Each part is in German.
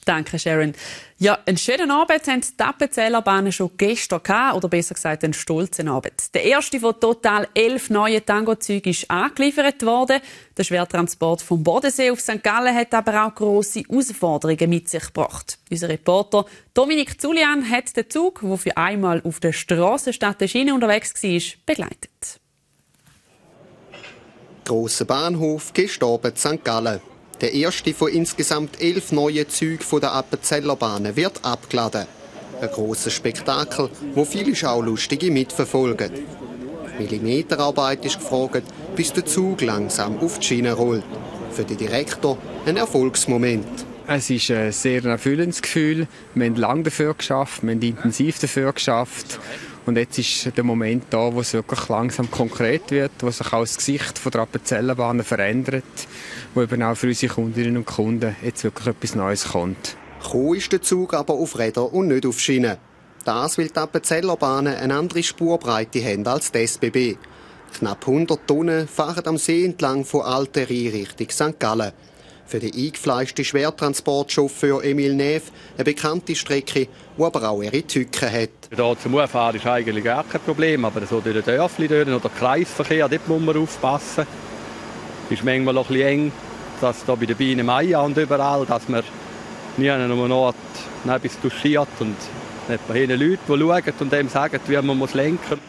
Danke, Sharon. Ja, einen schönen Abend haben die Appenzeller Bahnen schon gestern gehabt, oder besser gesagt einen stolzen Abend. Der erste von total 11 neuen Tango-Zügen ist angeliefert worden. Der Schwertransport vom Bodensee auf St. Gallen hat aber auch grosse Herausforderungen mit sich gebracht. Unser Reporter Dominik Zulian hat den Zug, der für einmal auf der Strasse statt der Schiene unterwegs war, begleitet. Grosser Bahnhof, Gestabet St. Gallen. Der erste von insgesamt 11 neuen Zügen der Appenzeller Bahnen wird abgeladen. Ein grosses Spektakel, wo viele Schaulustige mitverfolgen. Millimeterarbeit ist gefragt, bis der Zug langsam auf die Schiene rollt. Für den Direktor ein Erfolgsmoment. Es ist ein sehr erfüllendes Gefühl. Wir haben lange dafür geschafft, wir haben intensiv dafür geschafft. Und jetzt ist der Moment da, wo es wirklich langsam konkret wird, wo sich auch das Gesicht der Appenzeller Bahnen verändert, wo eben auch für unsere Kundinnen und Kunden jetzt wirklich etwas Neues kommt. Gekommen ist der Zug aber auf Räder und nicht auf Schienen. Das, weil die Appenzeller Bahnen eine andere Spurbreite haben als die SBB. Knapp 100 Tonnen fahren am See entlang von Alterie Richtung St. Gallen. Für den eingefleischten Schwertransportchauffeur Emil Neff eine bekannte Strecke, die aber auch ihre Tücken hat. Hier zum Fahren ist eigentlich gar kein Problem, aber so durch die Dörfli oder Kreisverkehr, dort muss man aufpassen. Es ist manchmal auch ein bisschen eng, dass hier bei den Bienen Maya und überall, dass man nie an einem Ort etwas touchiert und nicht bei Leuten, die schauen und dem sagen, wie man lenken muss.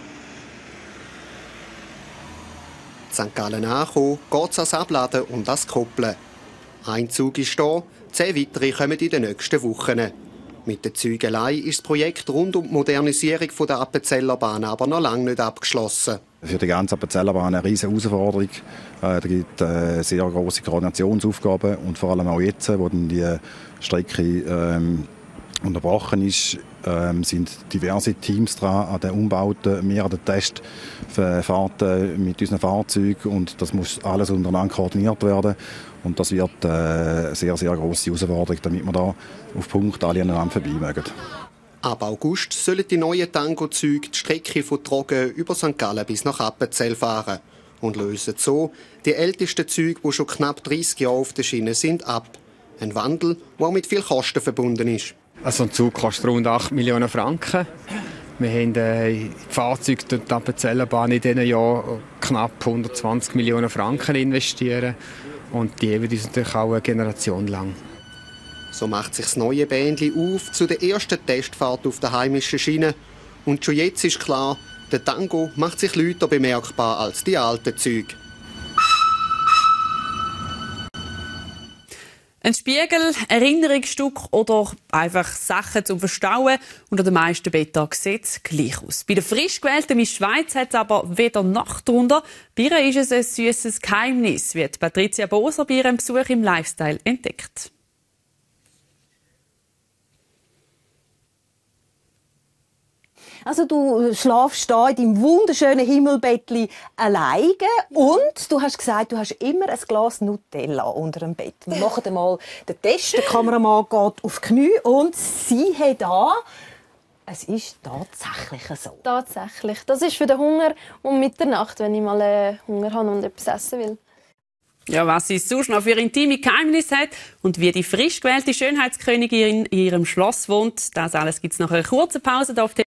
St. Gallen angekommen, geht es ans Abladen und ans Koppeln. Ein Zug ist da, 10 weitere kommen in den nächsten Wochen. Mit der Zügelei ist das Projekt rund um die Modernisierung der Appenzeller Bahn aber noch lange nicht abgeschlossen. Für die ganze Appenzeller Bahn eine riesige Herausforderung. Da gibt es sehr grosse Koordinationsaufgaben und vor allem auch jetzt, wo dann die Strecke unterbrochen ist, sind diverse Teams dran an den Umbauten, mehr an den Testfahrten mit unseren Fahrzeugen und das muss alles untereinander koordiniert werden und das wird eine sehr, sehr grosse Herausforderung, damit wir da auf Punkt alle aneinander vorbei mögen. Ab August sollen die neuen Tango-Züge die Strecke von Trogen über St. Gallen bis nach Appenzell fahren und lösen so die ältesten Züge, die schon knapp 30 Jahre auf der Schiene sind, ab. Ein Wandel, der auch mit viel Kosten verbunden ist. Also ein Zug kostet rund 8 Millionen Franken. Wir haben die Fahrzeuge durch die Appenzeller Bahn in diesen Jahren knapp 120 Millionen Franken investieren. Und die geben uns natürlich auch eine Generation lang. So macht sich das neue Bändchen auf zu der ersten Testfahrt auf der heimischen Schiene. Und schon jetzt ist klar, der Tango macht sich lauter bemerkbar als die alten Züge. Ein Spiegel, Erinnerungsstück oder einfach Sachen zum Verstauen. Unter den meisten Betten sieht es gleich aus. Bei der frisch gewählten Miss Schweiz hat es aber weder noch drunter. Bei ihr ist es ein süßes Geheimnis, wird Patricia Boser bei ihrem Besuch im Lifestyle entdeckt. Also du schlafst da in deinem wunderschönen Himmelbettli alleine und du hast gesagt, du hast immer ein Glas Nutella unter dem Bett. Wir machen einmal den Test. Der Kameramann geht auf die Knie und sie hat da. Es ist tatsächlich so. Tatsächlich. Das ist für den Hunger um Mitternacht, wenn ich mal Hunger habe und etwas essen will. Ja, was sie sonst noch für intime Geheimnisse hat und wie die frisch gewählte Schönheitskönigin in ihrem Schloss wohnt, das alles gibt es nach einer kurzen Pause hier auf